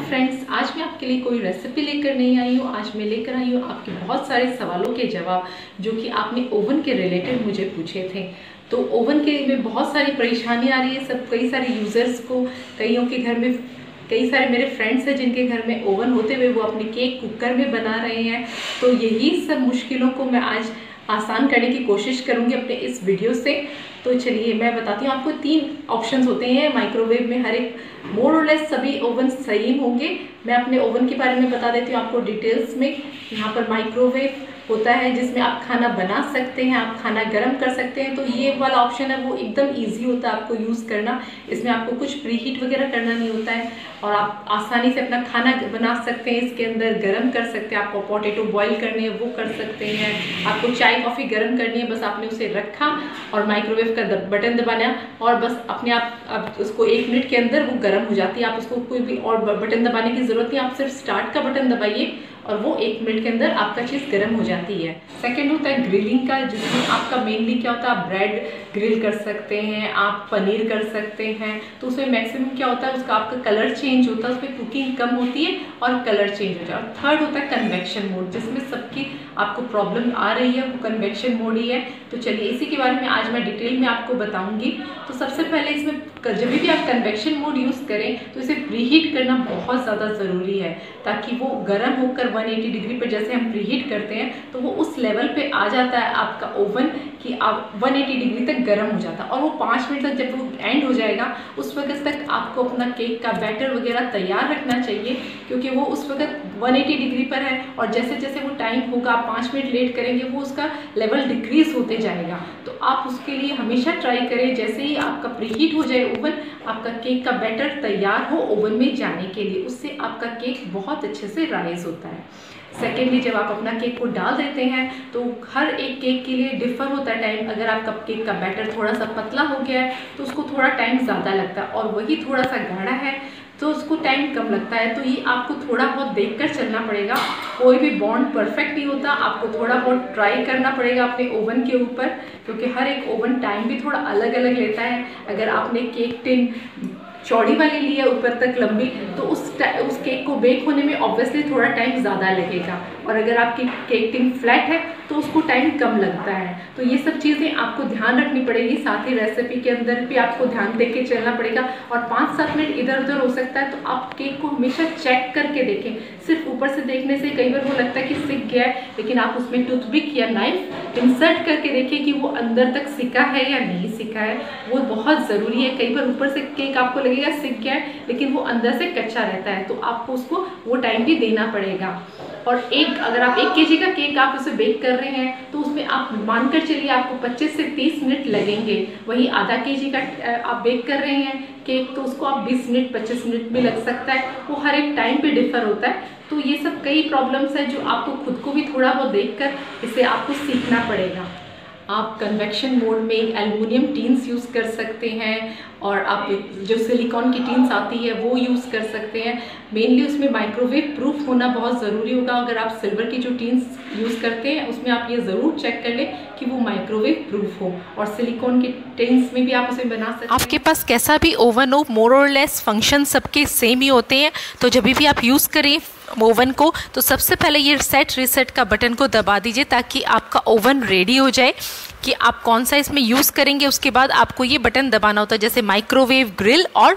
Friends, आज मैं आपके लिए कोई रेसिपी लेकर नहीं आई हूँ। आज मैं लेकर आई हूँ आपके बहुत सारे सवालों के जवाब जो कि आपने ओवन के रिलेटेड मुझे पूछे थे। तो ओवन के में बहुत सारी परेशानी आ रही है सब कई सारे यूज़र्स को। कईयों के घर में कई सारे मेरे फ्रेंड्स हैं जिनके घर में ओवन होते हुए वो अपने केक कुकर में बना रहे हैं। तो यही सब मुश्किलों को मैं आज आसान करने की कोशिश करूंगी अपने इस वीडियो से। तो चलिए मैं बताती हूँ आपको। 3 ऑप्शंस होते हैं माइक्रोवेव में। हर एक मोर और लेस सभी ओवन सेम होंगे। मैं अपने ओवन के बारे में बता देती हूँ आपको डिटेल्स में। यहाँ पर माइक्रोवेव होता है जिसमें आप खाना बना सकते हैं, आप खाना गर्म कर सकते हैं। तो ये वाला ऑप्शन है वो एकदम इजी होता है आपको यूज़ करना। इसमें आपको कुछ प्रीहीट वगैरह करना नहीं होता है और आप आसानी से अपना खाना बना सकते हैं। इसके अंदर गर्म कर सकते हैं। आपको पोटैटो बॉईल करने हैं वो कर सकते हैं। आपको चाय कॉफ़ी गर्म करनी है, बस आपने उसे रखा और माइक्रोवेव का बटन दबाना और बस अपने आप उसको 1 मिनट के अंदर वो गर्म हो जाती है। आप उसको कोई भी और बटन दबाने की ज़रूरत नहीं, आप सिर्फ स्टार्ट का बटन दबाइए और वो 1 मिनट के अंदर आपका चीज़ गर्म हो जाती है। सेकंड होता है ग्रिलिंग का, जिसमें आपका मेनली क्या होता है, आप ब्रेड ग्रिल कर सकते हैं, आप पनीर कर सकते हैं। तो उसमें मैक्सिमम क्या होता है, उसका आपका कलर चेंज होता है, उसमें कुकिंग कम होती है और कलर चेंज हो जाता है। और थर्ड होता है कन्वेक्शन मोड, जिसमें सबकी आपको प्रॉब्लम आ रही है वो कन्वेक्शन मोड ही है। तो चलिए इसी के बारे में आज मैं डिटेल में आपको बताऊँगी। तो सबसे पहले इसमें जब भी आप कन्वेक्शन मोड यूज़ करें तो इसे प्रीहीट करना बहुत ज़्यादा ज़रूरी है, ताकि वो गर्म होकर 180 डिग्री पर जैसे हम प्रीहीट करते हैं तो वो उस लेवल पे आ जाता है आपका ओवन कि आप 180 डिग्री तक गर्म हो जाता है। और वो 5 मिनट तक जब वो एंड हो जाएगा उस वक्त तक आपको अपना केक का बैटर वगैरह तैयार रखना चाहिए, क्योंकि वो उस वक्त 180 डिग्री पर है और जैसे जैसे वो टाइम होगा आप 5 मिनट लेट करेंगे वो उसका लेवल डिक्रीज होते जाएगा। तो आप उसके लिए हमेशा ट्राई करें जैसे ही आपका प्रीहीट हो जाए ओवन, आपका केक का बैटर तैयार हो ओवन में जाने के लिए, उससे आपका केक बहुत अच्छे से राइज होता है। सेकेंडली, जब आप अपना केक को डाल देते हैं तो हर एक केक के लिए डिफ़र होता है टाइम। अगर आपका केक का बैटर थोड़ा सा पतला हो गया है तो उसको थोड़ा टाइम ज़्यादा लगता है और वही थोड़ा सा गाढ़ा है तो उसको टाइम कम लगता है। तो ये आपको थोड़ा बहुत देखकर चलना पड़ेगा। कोई भी बॉन्ड परफेक्ट नहीं होता, आपको थोड़ा बहुत ट्राई करना पड़ेगा अपने ओवन के ऊपर, क्योंकि हर एक ओवन टाइम भी थोड़ा अलग अलग लेता है। अगर आपने केक टिन चौड़ी वाली ली है ऊपर तक लंबी, तो उस केक को बेक होने में ऑब्वियसली थोड़ा टाइम ज़्यादा लगेगा। और अगर आपकी केक टिन फ्लैट है तो उसको टाइम कम लगता है। तो ये सब चीज़ें आपको ध्यान रखनी पड़ेगी। साथ ही रेसिपी के अंदर भी आपको ध्यान दे के चलना पड़ेगा। और 5-7 मिनट इधर उधर हो सकता है, तो आप केक को हमेशा चेक करके देखें। सिर्फ ऊपर से देखने से कई बार वो लगता है कि सिक गया है, लेकिन आप उसमें टूथपिक या नाइफ इंसर्ट करके देखें कि वो अंदर तक सिका है या नहीं सिका है। वो बहुत ज़रूरी है। कई बार ऊपर से केक आपको लगेगा सिक गया है लेकिन वो अंदर से कच्चा रहता है, तो आपको उसको वो टाइम भी देना पड़ेगा। और अगर आप 1 केजी का केक आप उसे बेक कर रहे हैं तो उसमें आप मानकर चलिए आपको 25 से 30 मिनट लगेंगे। वही आधा केजी का आप बेक कर रहे हैं केक तो उसको आप 20 मिनट 25 मिनट भी लग सकता है। वो हर एक टाइम पे डिफ़र होता है। तो ये सब कई प्रॉब्लम्स हैं जो आपको खुद को भी थोड़ा बहुत देखकर इसे आपको सीखना पड़ेगा। आप कन्वेक्शन मोड में एल्युमिनियम टीन्स यूज़ कर सकते हैं और आप जो सिलिकॉन की टीन्स आती है वो यूज़ कर सकते हैं। मेनली उसमें माइक्रोवेव प्रूफ होना बहुत ज़रूरी होगा। अगर आप सिल्वर की जो टीन्स यूज़ करते हैं उसमें आप ये ज़रूर चेक कर लें कि वो माइक्रोवेव प्रूफ हो। और सिलिकॉन के टिन्स में भी आप उसे बना सकते हैं। आपके पास कैसा भी ओवन हो, मोर और लेस फंक्शन सबके सेम ही होते हैं। तो जब भी आप यूज़ करें ओवन को तो सबसे पहले ये सेट रीसेट का बटन को दबा दीजिए ताकि आपका ओवन रेडी हो जाए कि आप कौन सा इसमें यूज़ करेंगे। उसके बाद आपको ये बटन दबाना होता है, जैसे माइक्रोवेव, ग्रिल और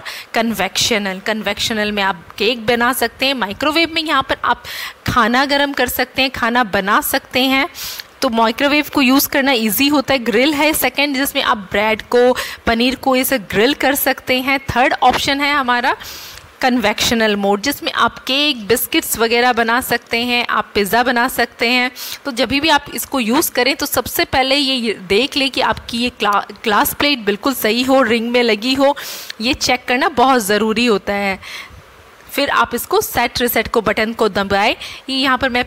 कन्वेक्शनल में आप केक बना सकते हैं। माइक्रोवेव में यहाँ पर आप खाना गर्म कर सकते हैं, खाना बना सकते हैं। तो माइक्रोवेव को यूज़ करना इजी होता है। ग्रिल है सेकंड, जिसमें आप ब्रेड को, पनीर को इसे ग्रिल कर सकते हैं। थर्ड ऑप्शन है हमारा कन्वेक्शनल मोड, जिसमें आप केक, बिस्किट्स वगैरह बना सकते हैं, आप पिज़्ज़ा बना सकते हैं। तो जब भी आप इसको यूज़ करें तो सबसे पहले ये देख लें कि आपकी ये ग्लास प्लेट बिल्कुल सही हो, रिंग में लगी हो। ये चेक करना बहुत ज़रूरी होता है। फिर आप इसको सेट रीसेट को बटन को दबाएं। यहाँ पर मैं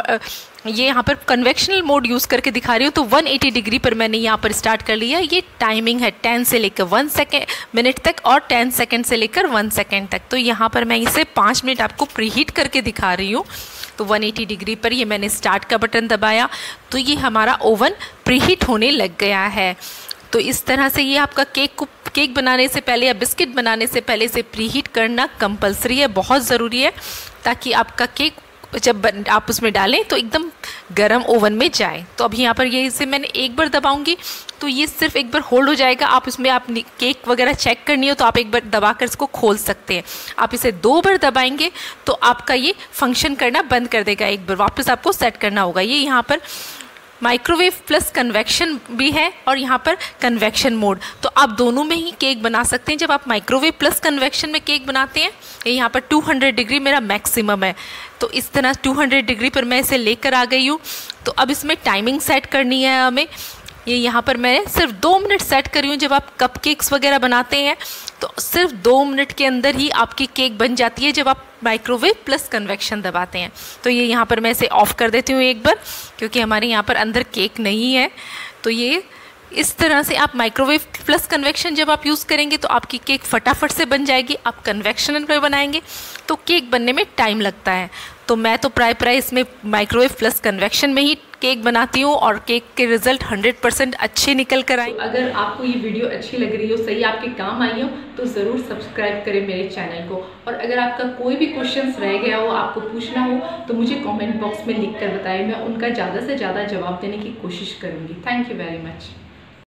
यहाँ पर कन्वेक्शनल मोड यूज़ करके दिखा रही हूँ। तो 180 डिग्री पर मैंने यहाँ पर स्टार्ट कर लिया। ये टाइमिंग है 10 से लेकर 1 मिनट तक और 10 सेकंड से लेकर 1 सेकंड तक। तो यहाँ पर मैं इसे 5 मिनट आपको प्रीहीट करके दिखा रही हूँ। तो 180 डिग्री पर ये मैंने स्टार्ट का बटन दबाया तो ये हमारा ओवन प्रीहीट होने लग गया है। तो इस तरह से ये आपका केक बनाने से पहले या बिस्किट बनाने से पहले इसे प्रीहीट करना कंपलसरी है, बहुत ज़रूरी है, ताकि आपका केक जब आप उसमें डालें तो एकदम गरम ओवन में जाए। तो अभी यहाँ पर ये इसे मैंने एक बार दबाऊंगी तो ये सिर्फ एक बार होल्ड हो जाएगा। आप इसमें आप केक वगैरह चेक करनी हो तो आप एक बार दबा कर इसको खोल सकते हैं। आप इसे 2 बार दबाएंगे तो आपका ये फंक्शन करना बंद कर देगा, एक बार वापस आपको सेट करना होगा। ये यहाँ पर माइक्रोवेव प्लस कन्वेक्शन भी है और यहाँ पर कन्वेक्शन मोड, तो आप दोनों में ही केक बना सकते हैं। जब आप माइक्रोवेव प्लस कन्वेक्शन में केक बनाते हैं, ये यहाँ पर 200 डिग्री मेरा मैक्सिमम है, तो इस तरह 200 डिग्री पर मैं इसे लेकर आ गई हूँ। तो अब इसमें टाइमिंग सेट करनी है हमें। ये यहाँ पर मैं सिर्फ 2 मिनट सेट करी हूँ। जब आप कपकेक्स वगैरह बनाते हैं तो सिर्फ 2 मिनट के अंदर ही आपकी केक बन जाती है जब आप माइक्रोवेव प्लस कन्वेक्शन दबाते हैं। तो ये यहाँ पर मैं इसे ऑफ़ कर देती हूँ एक बार, क्योंकि हमारे यहाँ पर अंदर केक नहीं है। तो ये इस तरह से आप माइक्रोवेव प्लस कन्वेक्शन जब आप यूज़ करेंगे तो आपकी केक फटाफट से बन जाएगी। आप कन्वेक्शन पर बनाएंगे तो केक बनने में टाइम लगता है। तो मैं तो प्राय इसमें माइक्रोवेव प्लस कन्वेक्शन में ही केक बनाती हूँ और केक के रिजल्ट 100% अच्छे निकल कर आए। तो अगर आपको ये वीडियो अच्छी लग रही हो, सही आपके काम आई हो, तो ज़रूर सब्सक्राइब करें मेरे चैनल को। और अगर आपका कोई भी क्वेश्चंस रह गया हो, आपको पूछना हो, तो मुझे कमेंट बॉक्स में लिख कर बताएं। मैं उनका ज़्यादा से ज़्यादा जवाब देने की कोशिश करूँगी। Thank you very much.